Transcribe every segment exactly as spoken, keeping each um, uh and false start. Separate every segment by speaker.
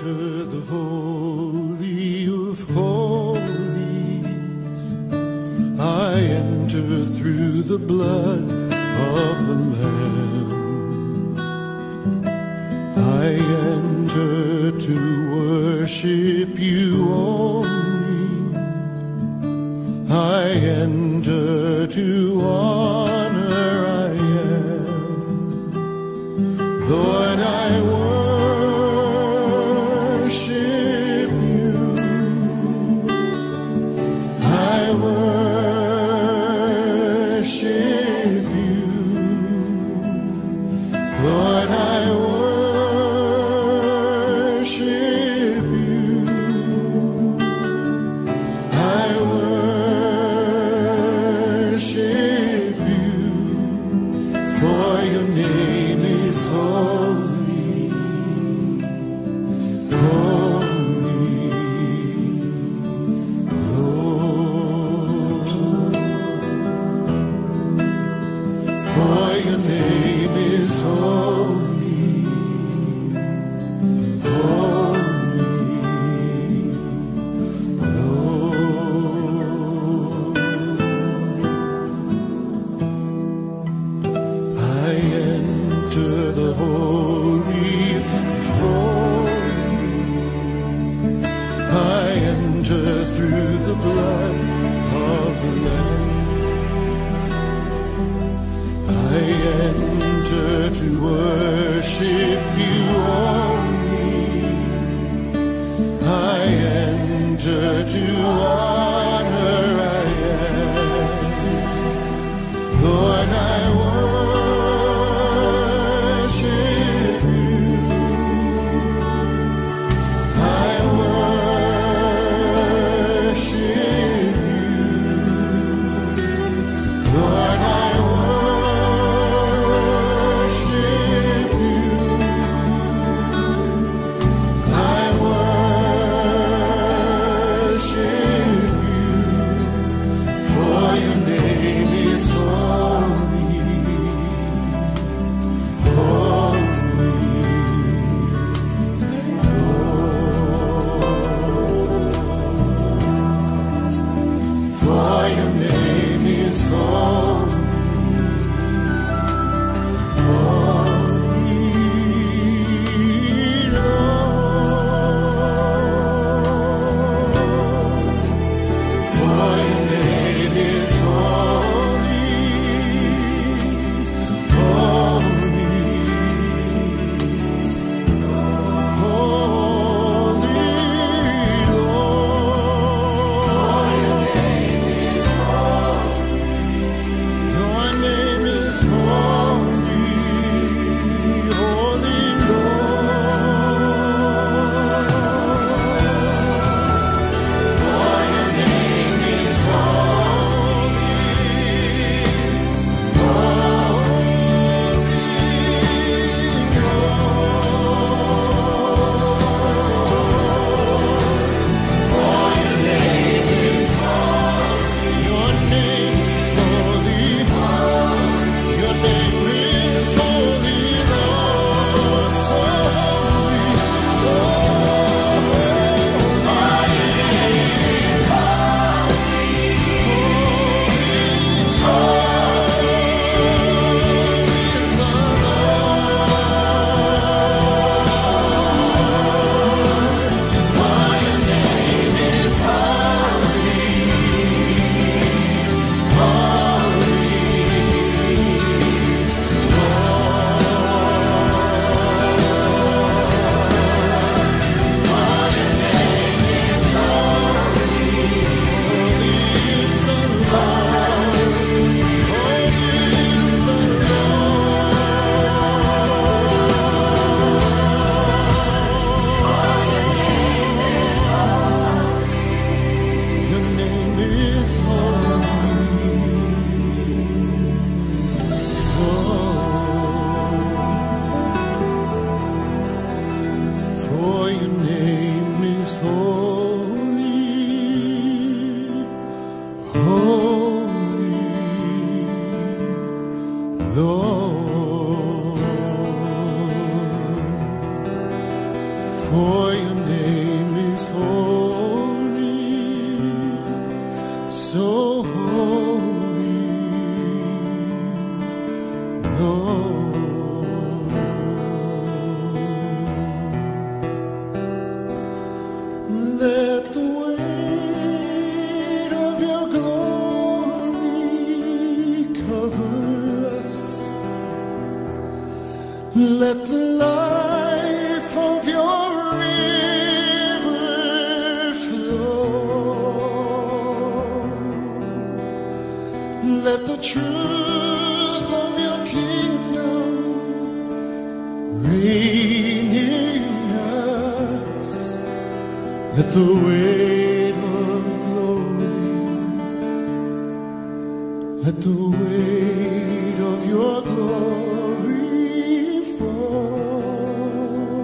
Speaker 1: enter the holy of holies. I enter through the blood of the Lamb. I enter to worship you only. I enter to honor I am. Lord, I worship you. I worship you. Lord, I worship you. I worship you. For your name is holy, holy, Lord. For your name is holy, holy, Lord. I enter the holy of holies. I enter through the blood of the Lamb. I enter to worship you only. I enter to honor I am. Lord, I worship for your name is holy, so holy, Lord. Let the weight of your glory cover us. Let the life of your river flow. Let the truth of your kingdom reign in us. Let the weight of glory, let the weight of your glory fall.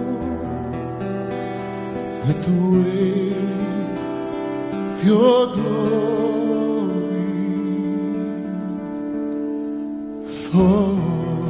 Speaker 1: Let the weight of your glory fall.